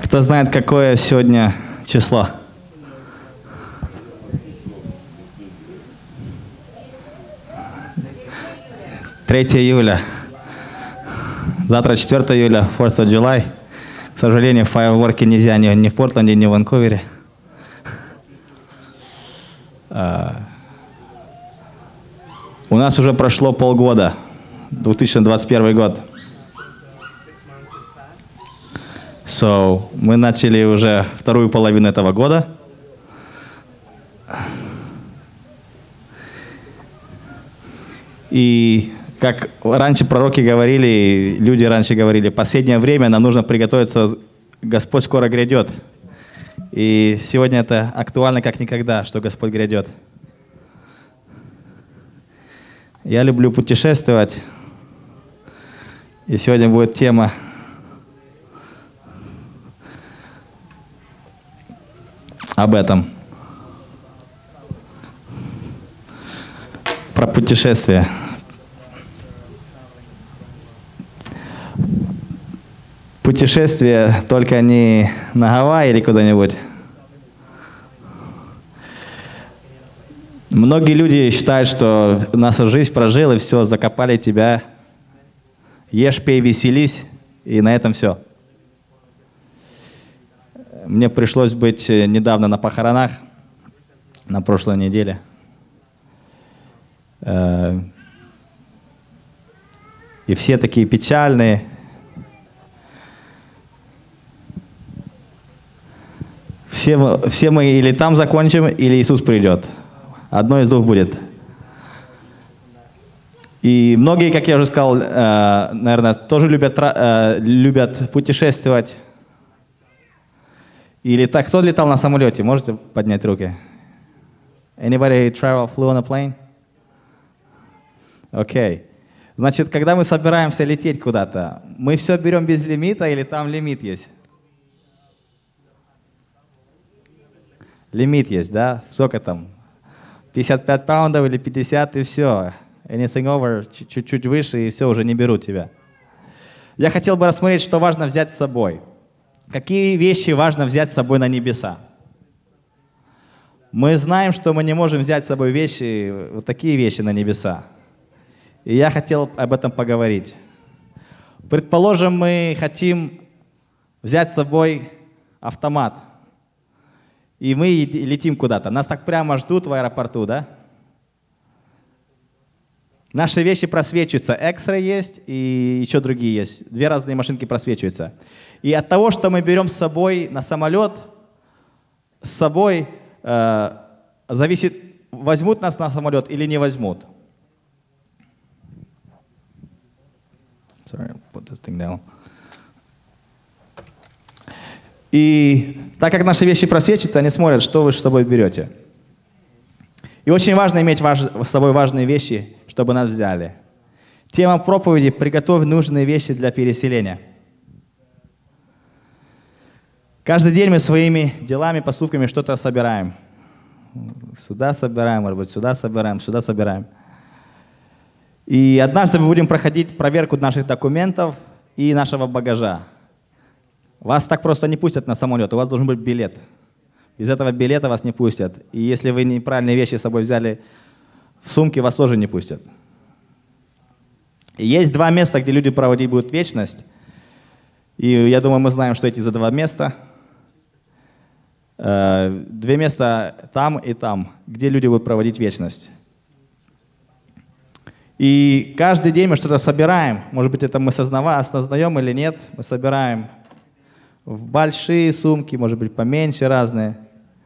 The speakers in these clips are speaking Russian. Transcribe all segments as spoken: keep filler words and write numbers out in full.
Кто знает, какое сегодня число? третье июля. Завтра четвёртое июля, fourth of July. К сожалению, фаерворки нельзя ни, ни в Портленде, ни в Ванкувере. Uh, у нас уже прошло полгода, две тысячи двадцать первый год. So, мы начали уже вторую половину этого года. И как раньше пророки говорили, люди раньше говорили, последнее время нам нужно приготовиться, Господь скоро грядет. И сегодня это актуально как никогда, что Господь грядет. Я люблю путешествовать. И сегодня будет тема об этом. Про путешествия. Путешествие только не на Гавайи или куда-нибудь. Многие люди считают, что наша жизнь прожил, и все, закопали тебя. Ешь, пей, веселись, и на этом все. Мне пришлось быть недавно на похоронах, на прошлой неделе. И все такие печальные. Все, все мы или там закончим, или Иисус придет. Одно из двух будет. И многие, как я уже сказал, наверное, тоже любят, любят путешествовать. Или так, кто летал на самолете? Можете поднять руки? Anybody travel, flew on a plane? Окей. Okay. Значит, когда мы собираемся лететь куда-то, мы все берем без лимита или там лимит есть? Лимит есть, да? Сколько там? пятьдесят пять паундов или пятьдесят, и все. Anything over, чуть-чуть выше, и все, уже не берут тебя. Я хотел бы рассмотреть, что важно взять с собой. Какие вещи важно взять с собой на небеса? Мы знаем, что мы не можем взять с собой вещи, вот такие вещи на небеса. И я хотел об этом поговорить. Предположим, мы хотим взять с собой автомат. И мы летим куда-то. Нас так прямо ждут в аэропорту, да? Наши вещи просвечиваются. Экстра есть и еще другие есть. Две разные машинки просвечиваются. И от того, что мы берем с собой на самолет, с собой э, зависит, возьмут нас на самолет или не возьмут. Sorry, put this thing down. И так как наши вещи просвечиваются, они смотрят, что вы с собой берете. И очень важно иметь важ, с собой важные вещи, чтобы нас взяли. Тема проповеди «Приготовь нужные вещи для переселения». Каждый день мы своими делами, поступками что-то собираем. Сюда собираем, может быть, сюда собираем, сюда собираем. И однажды мы будем проходить проверку наших документов и нашего багажа. Вас так просто не пустят на самолет, у вас должен быть билет. Без этого билета вас не пустят. И если вы неправильные вещи с собой взяли в сумке, вас тоже не пустят. И есть два места, где люди проводить будут вечность. И я думаю, мы знаем, что эти за два места. Две места там и там, где люди будут проводить вечность. И каждый день мы что-то собираем. Может быть, это мы осознаем или нет. Мы собираем в большие сумки, может быть, поменьше разные.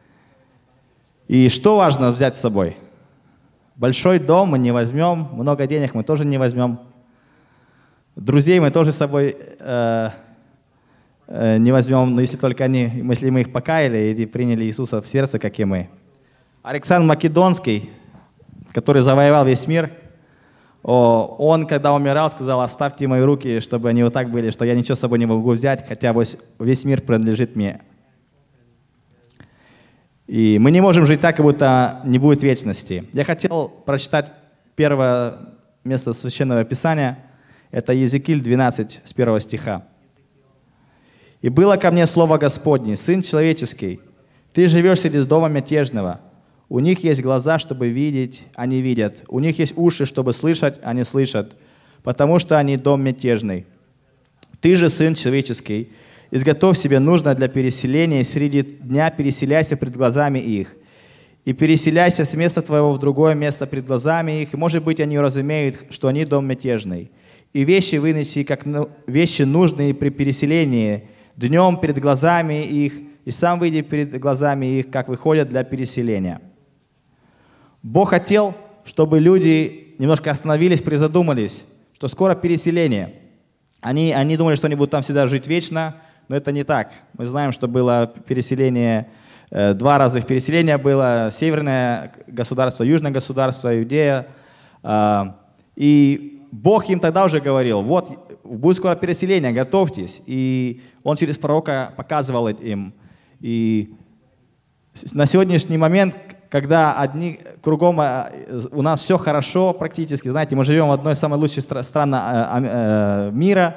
И что важно взять с собой? Большой дом мы не возьмем, много денег мы тоже не возьмем. Друзей мы тоже с собой э, э, не возьмем, но если только они, если мы их покаяли или приняли Иисуса в сердце, как и мы. Александр Македонский, который завоевал весь мир, о, он, когда умирал, сказал: оставьте мои руки, чтобы они вот так были, что я ничего с собой не могу взять, хотя весь, весь мир принадлежит мне. И мы не можем жить так, как будто не будет вечности. Я хотел прочитать первое место Священного Писания. Это Иезекииль двенадцать, с первого стиха. И было ко мне слово Господне: Сын человеческий, ты живешь среди дома мятежного. У них есть глаза, чтобы видеть, а не видят. У них есть уши, чтобы слышать, а не слышат, потому что они дом мятежный. Ты же, Сын человеческий, изготовь себе нужное для переселения, и среди дня переселяйся пред глазами их. И переселяйся с места твоего в другое место пред глазами их, и, может быть, они разумеют, что они дом мятежный. И вещи вынеси, как вещи нужные при переселении, днем перед глазами их, и сам выйди перед глазами их, как выходят для переселения. Бог хотел, чтобы люди немножко остановились, призадумались, что скоро переселение. Они, они думали, что они будут там всегда жить вечно, но это не так. Мы знаем, что было переселение, э, два разных переселения было: северное государство, южное государство, Иудея. Э, и Бог им тогда уже говорил: вот, будет скоро переселение, готовьтесь. И Он через пророка показывал им. И на сегодняшний момент, когда одни кругом у нас все хорошо практически, знаете, мы живем в одной из самых лучших стран мира,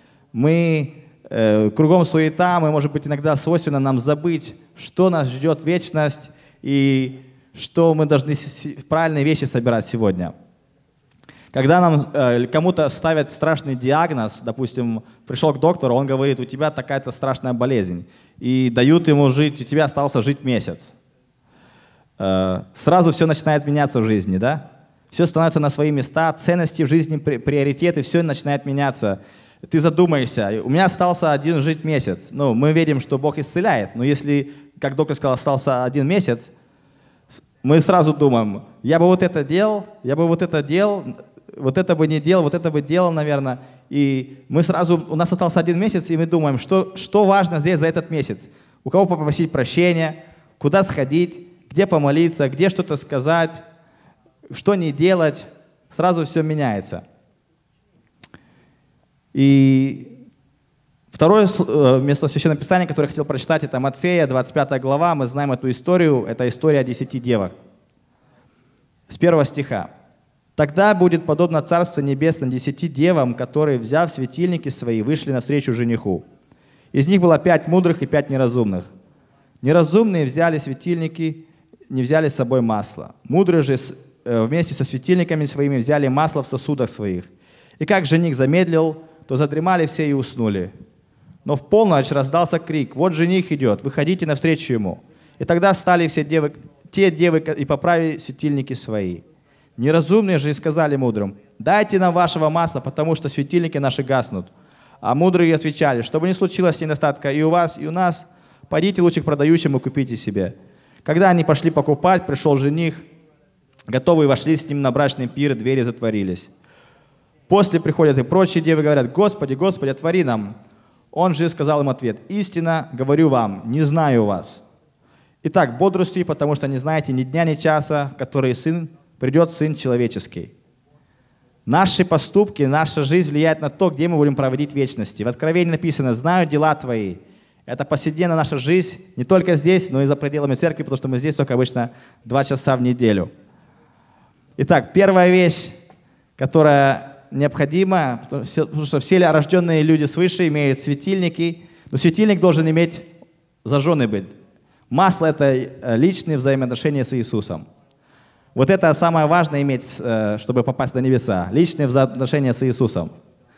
мы кругом суета, мы, может быть, иногда свойственно нам забыть, что нас ждет вечность и что мы должны правильные вещи собирать сегодня. Когда нам э, кому-то ставят страшный диагноз, допустим, пришел к доктору, он говорит: у тебя такая-то страшная болезнь, и дают ему жить, у тебя остался жить месяц. Э, сразу все начинает меняться в жизни, да? Все становится на свои места, ценности в жизни, при, приоритеты, все начинает меняться. Ты задумаешься: у меня остался один жить месяц. Ну, мы верим, что Бог исцеляет, но если, как доктор сказал, остался один месяц, мы сразу думаем: я бы вот это делал, я бы вот это делал, вот это бы не делал, вот это бы делал, наверное. И мы сразу, у нас остался один месяц, и мы думаем, что, что важно здесь за этот месяц. У кого попросить прощения, куда сходить, где помолиться, где что-то сказать, что не делать. Сразу все меняется. И второе место Священного Писания, которое я хотел прочитать, это Матфея, двадцать пятая глава. Мы знаем эту историю. Это история о десяти девах. С первого стиха. «Тогда будет подобно Царство Небесное десяти девам, которые, взяв светильники свои, вышли навстречу жениху. Из них было пять мудрых и пять неразумных. Неразумные взяли светильники, не взяли с собой масло. Мудрые же вместе со светильниками своими взяли масло в сосудах своих. И как жених замедлил, то задремали все и уснули. Но в полночь раздался крик: вот жених идет, выходите навстречу ему. И тогда встали все девы, те девы и поправили светильники свои. Неразумные же и сказали мудрым: дайте нам вашего масла, потому что светильники наши гаснут. А мудрые отвечали: чтобы не случилось недостатка и у вас, и у нас, пойдите лучше к продающим и купите себе. Когда они пошли покупать, пришел жених, готовые вошли с ним на брачный пир, двери затворились. После приходят и прочие девы, говорят: Господи, Господи, отвори нам. Он же сказал им ответ: истинно говорю вам, не знаю вас. Итак, бодрствуйте, потому что не знаете ни дня, ни часа, в который сын, придет Сын Человеческий. Наши поступки, наша жизнь влияет на то, где мы будем проводить вечности. В Откровении написано: знаю дела твои. Это повседневная наша жизнь, не только здесь, но и за пределами церкви, потому что мы здесь только обычно два часа в неделю. Итак, первая вещь, которая необходима, потому что все рожденные люди свыше имеют светильники, но светильник должен иметь зажженный быть. Масло — это личные взаимоотношения с Иисусом. Вот это самое важное иметь, чтобы попасть на небеса. Личные взаимоотношения с Иисусом.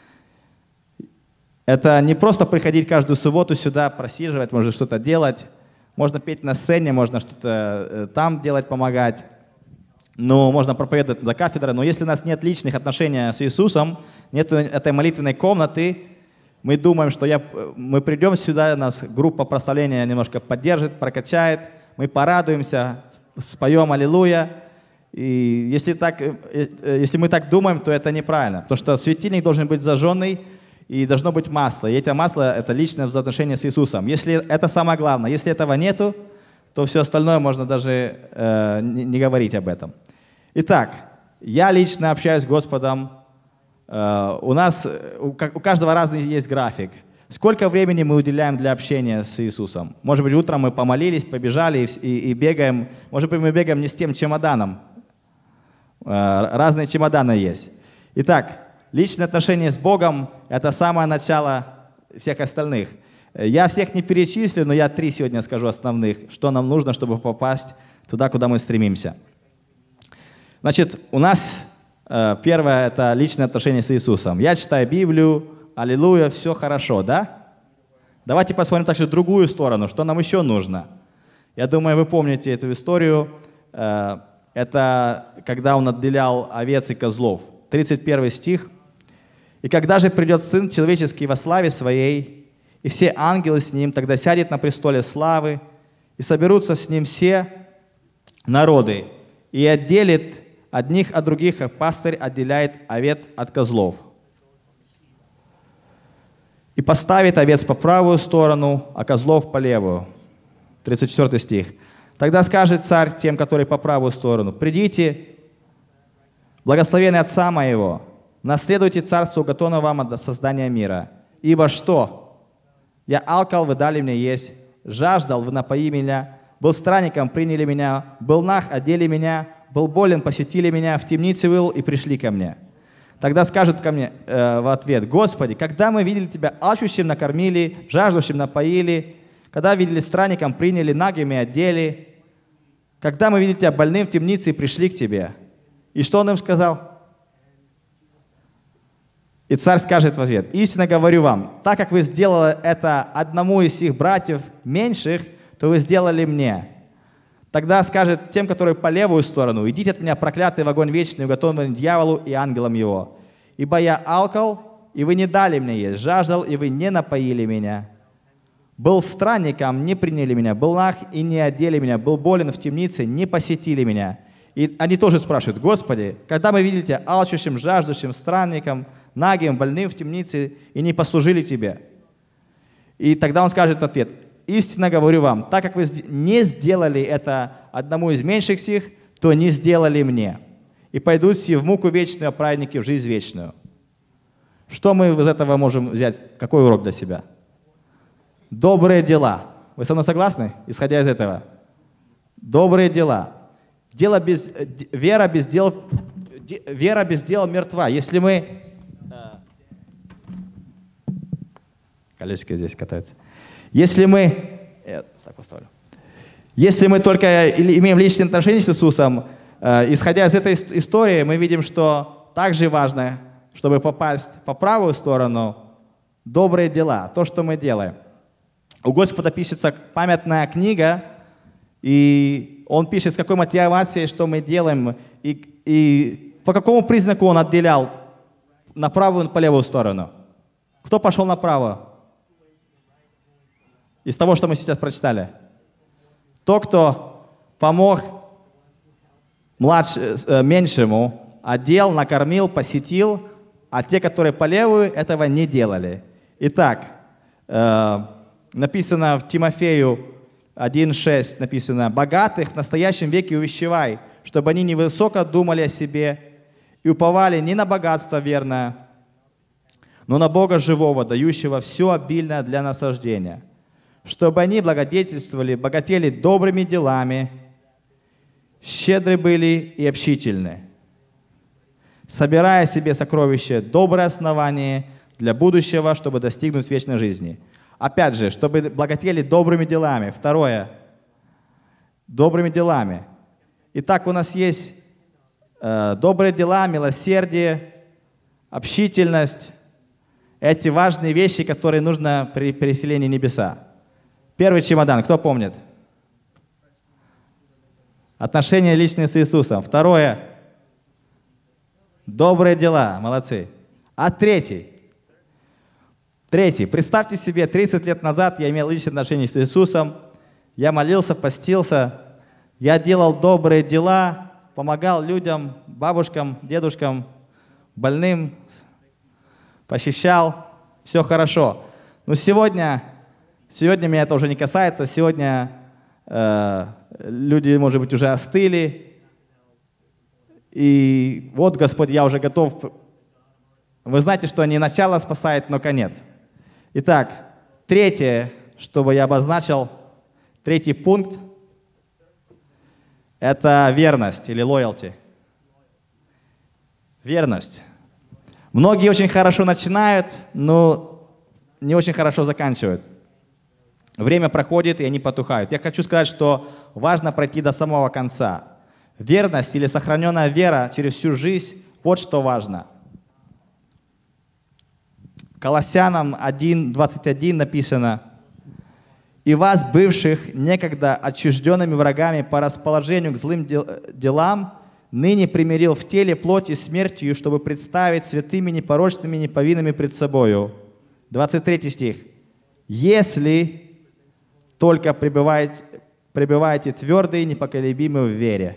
Это не просто приходить каждую субботу сюда, просиживать, можно что-то делать. Можно петь на сцене, можно что-то там делать, помогать. Ну, можно проповедовать за кафедрой. Но если у нас нет личных отношений с Иисусом, нет этой молитвенной комнаты, мы думаем, что я, мы придем сюда, нас группа прославления немножко поддержит, прокачает, мы порадуемся, споем «Аллилуйя». И если, так, если мы так думаем, то это неправильно, потому что светильник должен быть зажженный, и должно быть масло. И это масло — это личное взаимоотношение с Иисусом. Если это самое главное, если этого нету, то все остальное можно даже э, не, не говорить об этом. Итак, я лично общаюсь с Господом. Э, у нас, у, у каждого разный есть график. Сколько времени мы уделяем для общения с Иисусом? Может быть, утром мы помолились, побежали и, и, и бегаем. Может быть, мы бегаем не с тем чемоданом. Э, разные чемоданы есть. Итак, личные отношения с Богом — это самое начало всех остальных. Я всех не перечислю, но я три сегодня скажу основных, что нам нужно, чтобы попасть туда, куда мы стремимся. Значит, у нас э, первое – это личное отношение с Иисусом. Я читаю Библию, аллилуйя, все хорошо, да? Давайте посмотрим также другую сторону, что нам еще нужно. Я думаю, вы помните эту историю. Э, это когда он отделял овец и козлов. тридцать первый стих. «И когда же придет Сын Человеческий во славе Своей, и все ангелы с Ним, тогда сядет на престоле славы, и соберутся с Ним все народы, и отделит одних от других, как пастырь отделяет овец от козлов. И поставит овец по правую сторону, а козлов по левую». тридцать четвёртый стих. «Тогда скажет царь тем, которые по правую сторону: придите, благословенный Отца моего, наследуйте царство, уготовано вам от создания мира. Ибо что? Я алкал, вы дали мне есть, жаждал, вы напоили меня, был странником, приняли меня, был наг, одели меня, был болен, посетили меня, в темнице был и пришли ко мне». Тогда скажут ко мне э, в ответ: Господи, когда мы видели Тебя алчущим, накормили, жаждущим напоили, когда видели странником, приняли, нагими одели, когда мы видели Тебя больным в темнице и пришли к Тебе. И что он им сказал? И царь скажет в ответ: истинно говорю вам, так как вы сделали это одному из сих братьев меньших, то вы сделали мне. Тогда скажет тем, которые по левую сторону: идите от меня, проклятый, в огонь вечный, уготованный дьяволу и ангелам его. Ибо я алкал, и вы не дали мне есть, жаждал, и вы не напоили меня. Был странником, не приняли меня, был наг, и не одели меня, был болен в темнице, не посетили меня. И они тоже спрашивают: Господи, когда мы видели Тебя алчущим, жаждущим, странником, нагим, больным в темнице, и не послужили Тебе? И тогда он скажет в ответ: истинно говорю вам, так как вы не сделали это одному из меньших сих, то не сделали мне. И пойдут все в муку вечную, а праведники в жизнь вечную. Что мы из этого можем взять? Какой урок для себя? Добрые дела. Вы со мной согласны, исходя из этого? Добрые дела. Дело без, вера без дел, вера без дела мертва. Если мы... Колечко здесь катается. Если мы... Я так поставлю. Если мы только имеем личные отношения с Иисусом, э, исходя из этой истории, мы видим, что также важно, чтобы попасть по правую сторону, добрые дела, то, что мы делаем. У Господа пишется памятная книга, и Он пишет, с какой мотивацией, что мы делаем, и, и по какому признаку Он отделял на правую и по левую сторону. Кто пошел направо? Из того, что мы сейчас прочитали. Тот, кто помог младш... меньшему, одел, накормил, посетил, а те, которые по левую, этого не делали. Итак, э, написано в Тимофею один шесть, написано: «Богатых в настоящем веке увещевай, чтобы они невысоко думали о себе и уповали не на богатство верное, но на Бога живого, дающего все обильное для наслаждения, чтобы они благодетельствовали, богатели добрыми делами, щедры были и общительны, собирая себе сокровища, доброе основание для будущего, чтобы достигнуть вечной жизни». Опять же, чтобы благотели добрыми делами. Второе. Добрыми делами. Итак, у нас есть э, добрые дела, милосердие, общительность. Эти важные вещи, которые нужно при переселении в небеса. Первый чемодан, кто помнит? Отношения личные с Иисусом. Второе. Добрые дела. Молодцы. А третий. Третий. Представьте себе, тридцать лет назад я имел личные отношения с Иисусом. Я молился, постился. Я делал добрые дела, помогал людям, бабушкам, дедушкам, больным, посещал. Все хорошо. Но сегодня, сегодня меня это уже не касается. Сегодня э, люди, может быть, уже остыли. И вот, Господь, я уже готов. Вы знаете, что не начало спасает, но конец. Итак, третье, чтобы я обозначил, третий пункт – это верность или loyalty. Верность. Многие очень хорошо начинают, но не очень хорошо заканчивают. время проходит, и они потухают. Я хочу сказать, что важно пройти до самого конца. Верность или сохраненная вера через всю жизнь – вот что важно. Колоссянам один двадцать один написано: «И вас, бывших некогда отчужденными врагами по расположению к злым делам, ныне примирил в теле плоти смертью, чтобы представить святыми, непорочными, неповинными пред собою». двадцать третий стих. «Если только пребываете, пребываете твердые и непоколебимы в вере».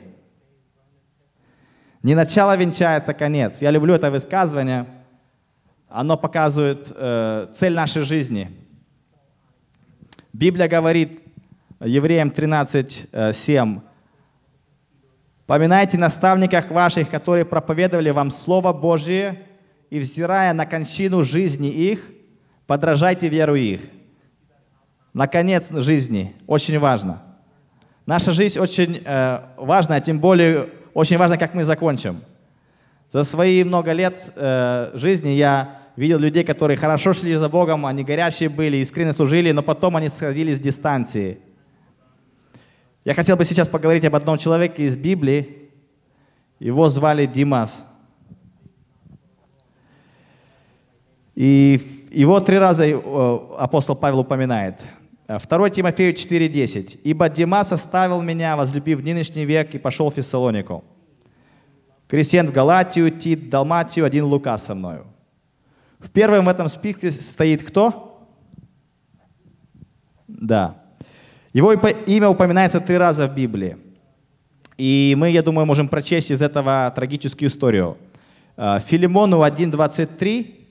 Не начало венчается конец. Я люблю это высказывание. Оно показывает э, цель нашей жизни. Библия говорит, Евреям тринадцать семь: «Поминайте наставниках ваших, которые проповедовали вам Слово Божие, и, взирая на кончину жизни их, подражайте веру их». Наконец жизни. Очень важно. Наша жизнь очень э, важна, тем более очень важно, как мы закончим. За свои много лет э, жизни я видел людей, которые хорошо шли за Богом, они горячие были, искренне служили, но потом они сходили с дистанции. Я хотел бы сейчас поговорить об одном человеке из Библии. Его звали Димас. И его три раза апостол Павел упоминает. второе Тимофею четыре десять. «Ибо Димас оставил меня, возлюбив нынешний век, и пошел в Фессалонику. Крестьян в Галатию, Тит в Далматию, один Лука со мною». В первом в этом списке стоит кто? Да. Его имя упоминается три раза в Библии. И мы, я думаю, можем прочесть из этого трагическую историю. Филимону один двадцать три.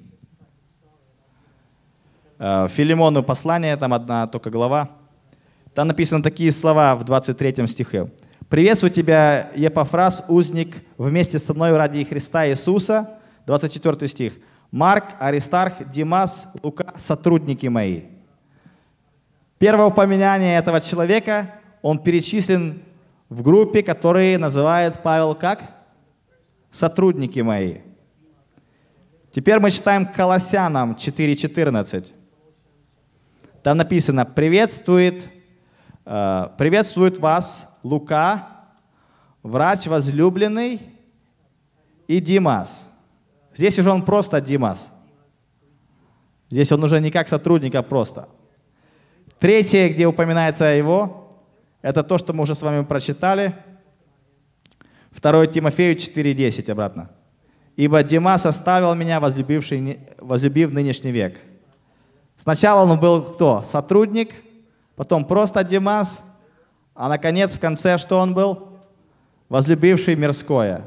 Филимону послание, там одна только глава. Там написаны такие слова в двадцать третьем стихе. «Приветствую тебя, Епафрас, узник, вместе со мной ради Христа Иисуса». двадцать четвёртый стих. «Марк, Аристарх, Димас, Лука, сотрудники мои». Первое упоминание этого человека, он перечислен в группе, которые называет Павел как? Сотрудники мои. Теперь мы читаем Колоссянам четыре четырнадцать. Там написано: «Приветствует, э, приветствует вас Лука, врач возлюбленный, и Димас». Здесь уже он просто Димас. Здесь он уже не как сотрудник, а просто. Третье, где упоминается его, это то, что мы уже с вами прочитали. второе Тимофею четыре десять обратно. «Ибо Димас оставил меня, возлюбивший, возлюбив нынешний век». Сначала он был кто? Сотрудник, потом просто Димас, а наконец в конце что он был? Возлюбивший мирское.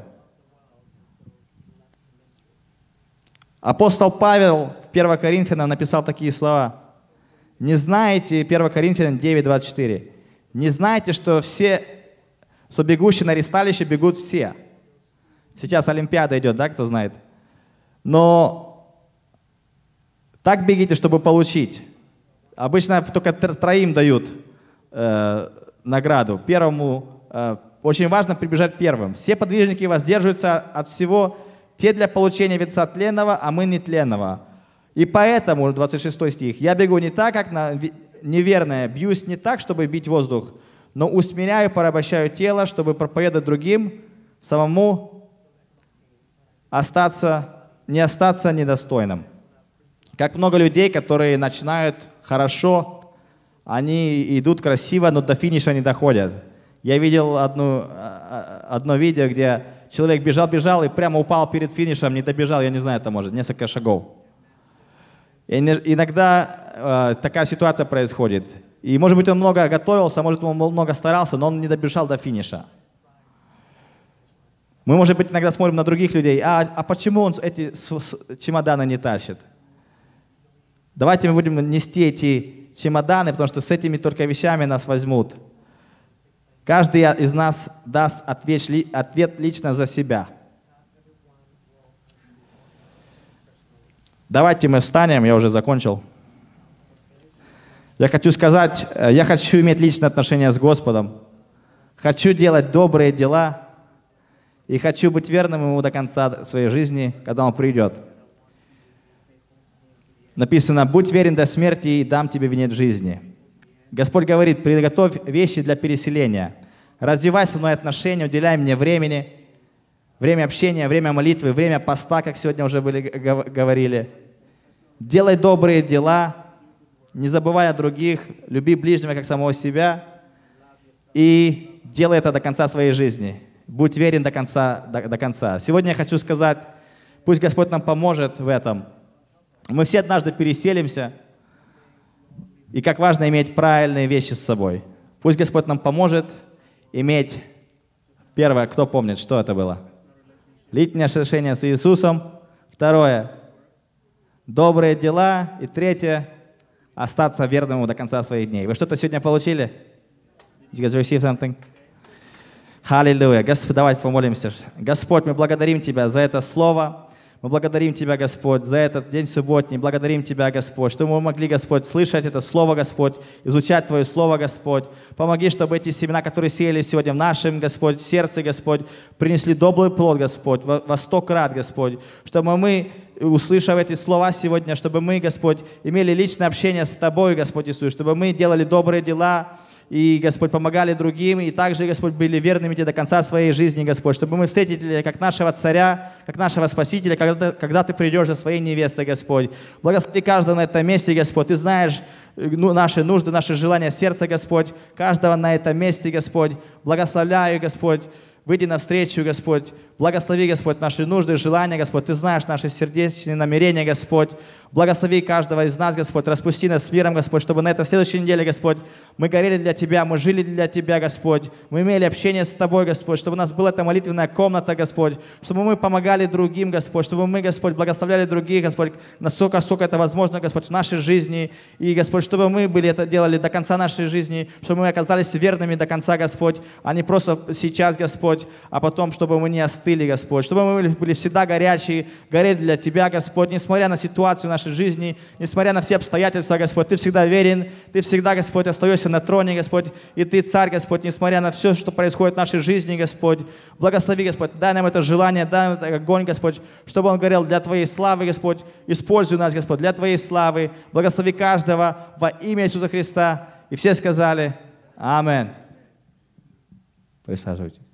Апостол Павел в первое Коринфянам написал такие слова. Не знаете, первое Коринфянам девять двадцать четыре, не знаете, что все, что бегущие на ресталище бегут все. Сейчас Олимпиада идет, да, кто знает? Но так бегите, чтобы получить. Обычно только троим дают э, награду. Первому э, очень важно прибежать первым. Все подвижники воздерживаются от всего, те для получения венца тленного, а мы нетленного. И поэтому, двадцать шестой стих, «Я бегу не так, как на неверное, бьюсь не так, чтобы бить воздух, но усмиряю, порабощаю тело, чтобы проповедовать другим, самому остаться, не остаться недостойным». Как много людей, которые начинают хорошо, они идут красиво, но до финиша не доходят. Я видел одну, одно видео, где человек бежал-бежал и прямо упал перед финишем, не добежал, я не знаю, это может, несколько шагов. И иногда э, такая ситуация происходит. И может быть он много готовился, может он много старался, но он не добежал до финиша. Мы, может быть, иногда смотрим на других людей, а, а почему он эти чемоданы не тащит? Давайте мы будем нести эти чемоданы, потому что с этими только вещами нас возьмут. Каждый из нас даст ответ, ответ лично за себя. Давайте мы встанем, я уже закончил. Я хочу сказать, я хочу иметь личное отношение с Господом. Хочу делать добрые дела. И хочу быть верным Ему до конца своей жизни, когда Он придет. Написано: «Будь верен до смерти, и дам тебе венец жизни». Господь говорит: приготовь вещи для переселения. Развивай со мной отношения, уделяй мне времени, время общения, время молитвы, время поста, как сегодня уже были, говорили. Делай добрые дела, не забывай о других, люби ближнего, как самого себя, и делай это до конца своей жизни. Будь верен до конца, до, до конца. Сегодня я хочу сказать, пусть Господь нам поможет в этом. Мы все однажды переселимся, и как важно иметь правильные вещи с собой. Пусть Господь нам поможет иметь, первое, кто помнит, что это было? Личное отношение с Иисусом. Второе, добрые дела. И третье, остаться верным Ему до конца своих дней. Вы что-то сегодня получили? Did you guys receive something? Аллилуйя. Господь, давайте помолимся. Господь, мы благодарим Тебя за это слово. Мы благодарим Тебя, Господь, за этот день субботний. Благодарим Тебя, Господь, что мы могли, Господь, слышать это Слово, Господь, изучать Твое Слово, Господь. Помоги, чтобы эти семена, которые сеяли сегодня в нашем, Господь, сердце, Господь, принесли добрый плод, Господь, во, во сто крат, Господь. Чтобы мы, услышав эти слова сегодня, чтобы мы, Господь, имели личное общение с Тобой, Господь Иисус, чтобы мы делали добрые дела, и, Господь, помогали другим, и также, Господь, были верными Тебе до конца своей жизни, Господь, чтобы мы встретили Тебя как нашего Царя, как нашего Спасителя, когда, когда Ты придешь за Своей невестой, Господь. Благослови каждого на этом месте, Господь. Ты знаешь ну, наши нужды, наши желания сердца, Господь. Каждого на этом месте, Господь. Благословляю, Господь. Выйди навстречу, Господь. Благослови, Господь, наши нужды, желания, Господь. Ты знаешь наши сердечные намерения, Господь. Благослови каждого из нас, Господь. Распусти нас с миром, Господь, чтобы на этой следующей неделе, Господь, мы горели для Тебя, мы жили для Тебя, Господь. Мы имели общение с Тобой, Господь, чтобы у нас была эта молитвенная комната, Господь. Чтобы мы помогали другим, Господь. Чтобы мы, Господь, благословляли других, Господь, насколько, насколько это возможно, Господь, в нашей жизни. И, Господь, чтобы мы были это делали до конца нашей жизни, чтобы мы оказались верными до конца, Господь, а не просто сейчас, Господь, а потом, чтобы мы не остыли, Господь. Чтобы мы были всегда горячие, горели для Тебя, Господь, несмотря на ситуацию нашей жизни, несмотря на все обстоятельства, Господь, Ты всегда верен, Ты всегда, Господь, остаешься на троне, Господь, и Ты царь, Господь, несмотря на все, что происходит в нашей жизни, Господь. Благослови, Господь, дай нам это желание, дай нам этот огонь, Господь, чтобы он горел для Твоей славы, Господь. Используй нас, Господь, для Твоей славы. Благослови каждого во имя Иисуса Христа. И все сказали: Аминь. Присаживайтесь.